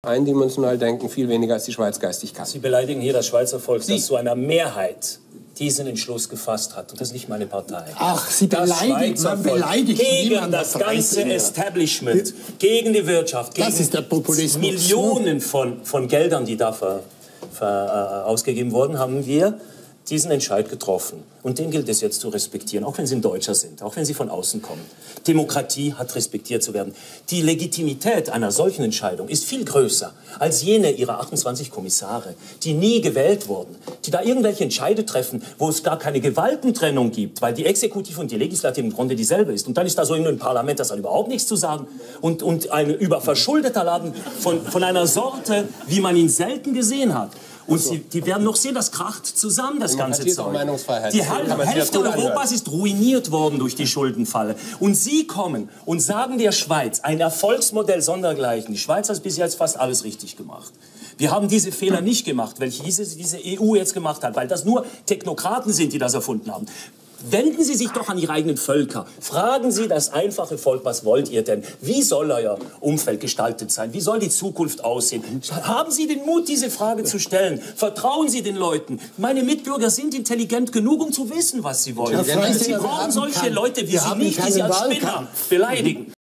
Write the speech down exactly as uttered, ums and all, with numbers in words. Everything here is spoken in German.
eindimensional denken, viel weniger als die Schweiz geistig kann. Sie beleidigen hier das Schweizer Volk, das zu einer Mehrheit diesen Entschluss gefasst hat. Und das ist nicht meine Partei. Ach, Sie beleidigen, man beleidigt gegen das ganze Establishment, gegen die Wirtschaft, gegen das ist der Populismus. Millionen von, von Geldern, die da ver, ver, äh, ausgegeben wurden, haben wir diesen Entscheid getroffen. Und den gilt es jetzt zu respektieren, auch wenn Sie ein Deutscher sind, auch wenn Sie von außen kommen. Demokratie hat respektiert zu werden. Die Legitimität einer solchen Entscheidung ist viel größer als jene Ihrer achtundzwanzig Kommissare, die nie gewählt wurden, die da irgendwelche Entscheide treffen, wo es gar keine Gewaltentrennung gibt, weil die Exekutive und die Legislative im Grunde dieselbe ist. Und dann ist da so ein Parlament, das hat überhaupt nichts zu sagen. Und, und ein überverschuldeter Laden von, von einer Sorte, wie man ihn selten gesehen hat. Und Sie, die werden noch sehen, das kracht zusammen, das ganze Zeug. Die Hälfte Europas ist ruiniert worden durch die Schuldenfalle. Und Sie kommen und sagen der Schweiz, ein Erfolgsmodell sondergleichen. Die Schweiz hat bis jetzt fast alles richtig gemacht. Wir haben diese Fehler nicht gemacht, welche diese, diese E U jetzt gemacht hat, weil das nur Technokraten sind, die das erfunden haben. Wenden Sie sich doch an Ihre eigenen Völker. Fragen Sie das einfache Volk, was wollt ihr denn? Wie soll euer Umfeld gestaltet sein? Wie soll die Zukunft aussehen? Haben Sie den Mut, diese Frage zu stellen? Vertrauen Sie den Leuten? Meine Mitbürger sind intelligent genug, um zu wissen, was sie wollen. Sie brauchen solche Leute wie Sie nicht, die Sie als Spinner beleidigen.